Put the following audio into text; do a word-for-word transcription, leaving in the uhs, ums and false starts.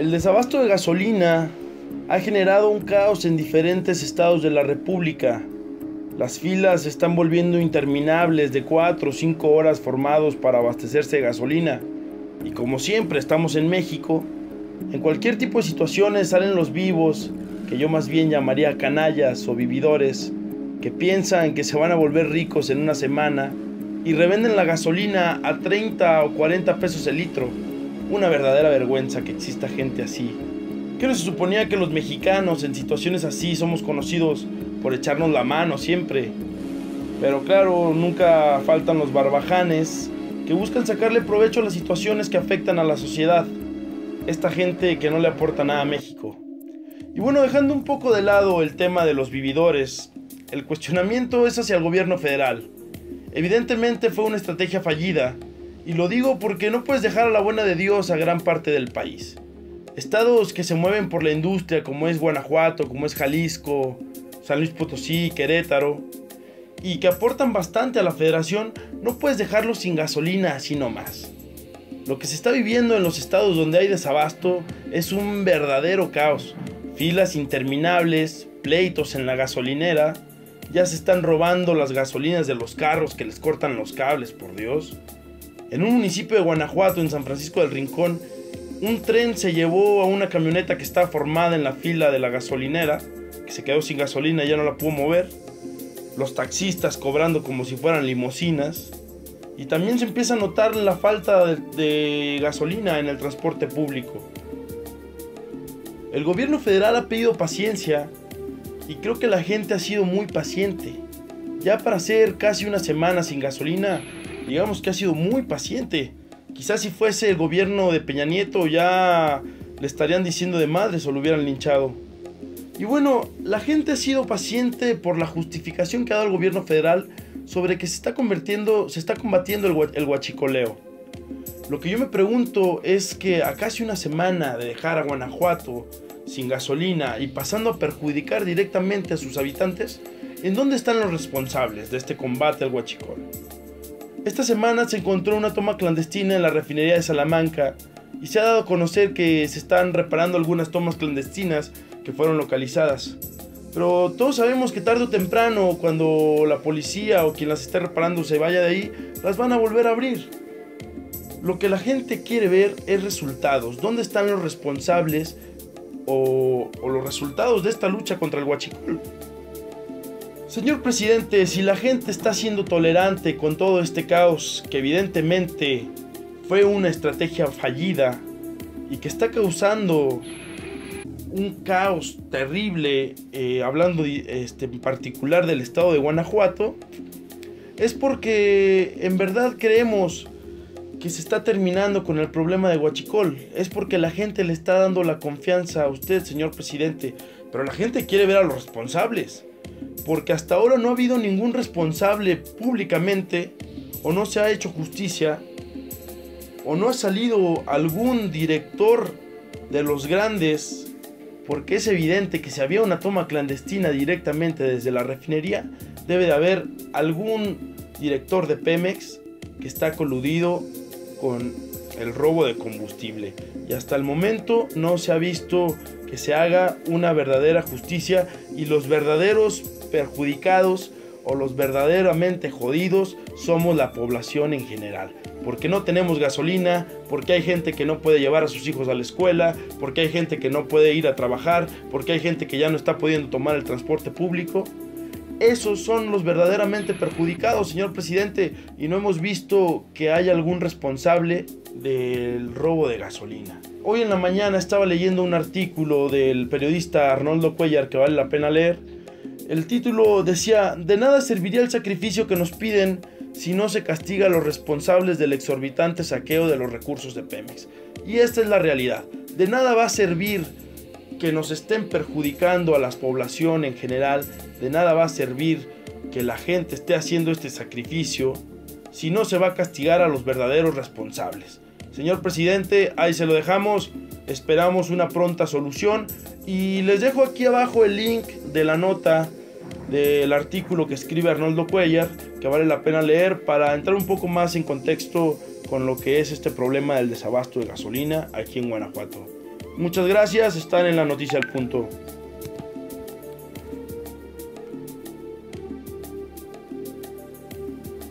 El desabasto de gasolina ha generado un caos en diferentes estados de la República. Las filas se están volviendo interminables de cuatro o cinco horas formados para abastecerse de gasolina. Y como siempre estamos en México, en cualquier tipo de situaciones salen los vivos, que yo más bien llamaría canallas o vividores, que piensan que se van a volver ricos en una semana y revenden la gasolina a treinta o cuarenta pesos el litro. Una verdadera vergüenza que exista gente así. ¿Qué no se suponía que los mexicanos en situaciones así somos conocidos por echarnos la mano siempre? Pero claro, nunca faltan los barbajanes que buscan sacarle provecho a las situaciones que afectan a la sociedad. Esta gente que no le aporta nada a México. Y bueno, dejando un poco de lado el tema de los vividores, el cuestionamiento es hacia el gobierno federal. Evidentemente fue una estrategia fallida, y lo digo porque no puedes dejar a la buena de Dios a gran parte del país. Estados que se mueven por la industria como es Guanajuato, como es Jalisco, San Luis Potosí, Querétaro, y que aportan bastante a la federación, no puedes dejarlos sin gasolina así nomás. Lo que se está viviendo en los estados donde hay desabasto es un verdadero caos. Filas interminables, pleitos en la gasolinera, ya se están robando las gasolinas de los carros que les cortan los cables, por Dios. En un municipio de Guanajuato, en San Francisco del Rincón, un tren se llevó a una camioneta que estaba formada en la fila de la gasolinera, que se quedó sin gasolina y ya no la pudo mover. Los taxistas cobrando como si fueran limusinas. Y también se empieza a notar la falta de, de gasolina en el transporte público. El gobierno federal ha pedido paciencia y creo que la gente ha sido muy paciente. Ya para hacer casi una semana sin gasolina, digamos que ha sido muy paciente. Quizás si fuese el gobierno de Peña Nieto ya le estarían diciendo de madres o lo hubieran linchado. Y bueno, la gente ha sido paciente por la justificación que ha dado el gobierno federal sobre que se está convirtiendo, se está combatiendo el, el huachicoleo. Lo que yo me pregunto es que a casi una semana de dejar a Guanajuato sin gasolina y pasando a perjudicar directamente a sus habitantes, ¿en dónde están los responsables de este combate al huachicol? Esta semana se encontró una toma clandestina en la refinería de Salamanca y se ha dado a conocer que se están reparando algunas tomas clandestinas que fueron localizadas. Pero todos sabemos que tarde o temprano, cuando la policía o quien las esté reparando se vaya de ahí, las van a volver a abrir. Lo que la gente quiere ver es resultados. ¿Dónde están los responsables o, o los resultados de esta lucha contra el huachicol? Señor presidente, si la gente está siendo tolerante con todo este caos, que evidentemente fue una estrategia fallida y que está causando un caos terrible, eh, hablando este, en particular del estado de Guanajuato, es porque en verdad creemos que se está terminando con el problema de huachicol. Es porque la gente le está dando la confianza a usted, señor presidente, pero la gente quiere ver a los responsables. Porque hasta ahora no ha habido ningún responsable públicamente, o no se ha hecho justicia, o no ha salido algún director de los grandes, porque es evidente que si había una toma clandestina directamente desde la refinería, debe de haber algún director de Pemex que está coludido con el robo de combustible. Y hasta el momento no se ha visto que se haga una verdadera justicia, y los verdaderos perjudicados o los verdaderamente jodidos somos la población en general, porque no tenemos gasolina, porque hay gente que no puede llevar a sus hijos a la escuela, porque hay gente que no puede ir a trabajar, porque hay gente que ya no está pudiendo tomar el transporte público. Esos son los verdaderamente perjudicados, señor presidente, y no hemos visto que haya algún responsable del robo de gasolina. Hoy en la mañana estaba leyendo un artículo del periodista Arnoldo Cuellar que vale la pena leer. El título decía: de nada serviría el sacrificio que nos piden si no se castiga a los responsables del exorbitante saqueo de los recursos de Pemex. Y esta es la realidad. De nada va a servir que nos estén perjudicando a la población en general, de nada va a servir que la gente esté haciendo este sacrificio si no se va a castigar a los verdaderos responsables. Señor presidente, ahí se lo dejamos, esperamos una pronta solución y les dejo aquí abajo el link de la nota del artículo que escribe Arnoldo Cuellar, que vale la pena leer para entrar un poco más en contexto con lo que es este problema del desabasto de gasolina aquí en Guanajuato. Muchas gracias, están en la noticia al punto.